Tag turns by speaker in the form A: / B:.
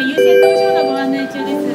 A: 優先搭乗のご案内中です。